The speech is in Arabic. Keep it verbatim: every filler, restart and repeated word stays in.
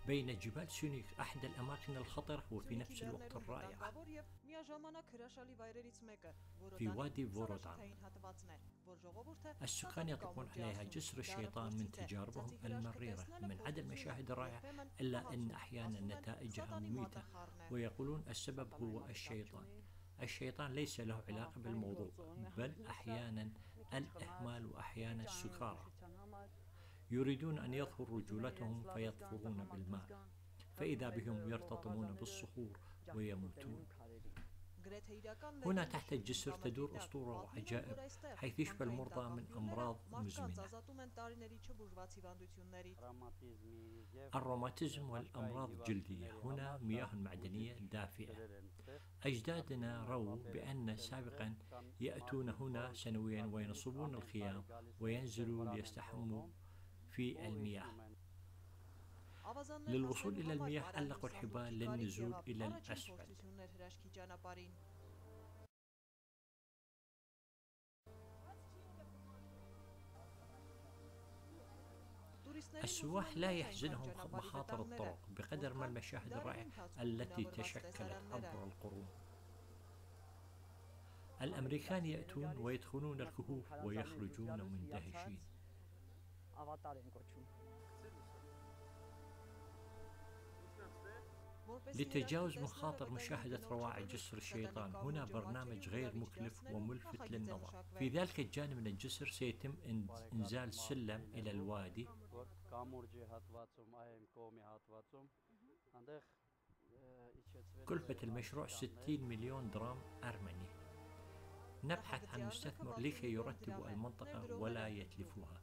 بين جبال سيونيك أحد الأماكن الخطرة وفي نفس الوقت الرائعة. في وادي فورودان السكان يطلقون عليها جسر الشيطان من تجاربهم المريرة من عدا المشاهد الرائعة، إلا أن أحيانا نتائجها مميتة، ويقولون السبب هو الشيطان. الشيطان ليس له علاقة بالموضوع، بل أحيانا الإهمال وأحيانا السكارى يريدون أن يظهروا رجولتهم فيطفرون بالماء، فإذا بهم يرتطمون بالصخور ويموتون. هنا تحت الجسر تدور أسطورة وعجائب، حيث يشفى المرضى من أمراض مزمنة، الروماتيزم والأمراض الجلدية. هنا مياه معدنية دافئة. أجدادنا رووا بأن سابقا يأتون هنا سنويا وينصبون الخيام وينزلوا ليستحموا في المياه. للوصول إلى المياه علقوا الحبال للنزول إلى الأسفل. السواح لا يحزنهم مخاطر الطرق بقدر ما المشاهد الرائعة التي تشكلت عبر القرون. الأمريكان يأتون ويدخلون الكهوف ويخرجون مندهشين. لتجاوز مخاطر مشاهدة روائع جسر الشيطان، هنا برنامج غير مكلف وملفت للنظر. في ذلك الجانب من الجسر سيتم إنزال سلم إلى الوادي. كلفة المشروع ستين مليون درهم أرمني. نبحث عن مستثمر لكي يرتب المنطقة ولا يتلفها.